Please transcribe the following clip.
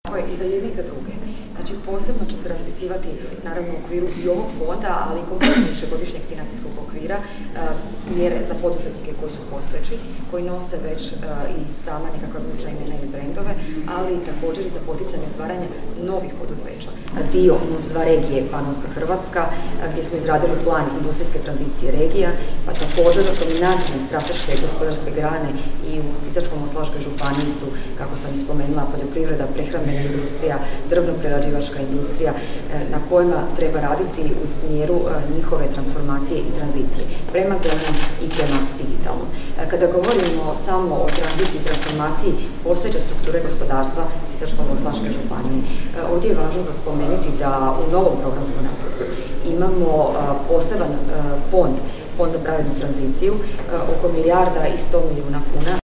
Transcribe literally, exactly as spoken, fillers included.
I za jedne i za druge. Znači, posebno će se raspisivati, naravno, u okviru i ovog fonda, ali i konkretno višegodišnjeg financijskog okvira, mjere za poduzetnike koji su postojeći, koji nose već i sama nekakva zvučna imena ili brendove, ali i također i za poticanje otvaranja novih poduzeća. Dio NUTS dva regije Panonska Hrvatska, gdje smo izradili plan industrijske tranzicije regija, pa također dominantne strateške gospodarske grane i u Sisačko-moslavačkoj županiji su, kako sam i spomenula, poljoprivreda, prehrambena industrija, drvno-prerađivačka industrija, na kojima treba raditi u smjeru njihove transformacije i tranzicije prema zelenom i prema digitalnom. Kada govorimo samo o tranziciji i transformaciji postojeće strukture gospodarstva Sisačko-moslavačke županije, ovdje je važno za spomenuti da u novom programskom razdoblju imamo poseban fond, fond za pravednu tranziciju, oko milijarda i sto milijuna kuna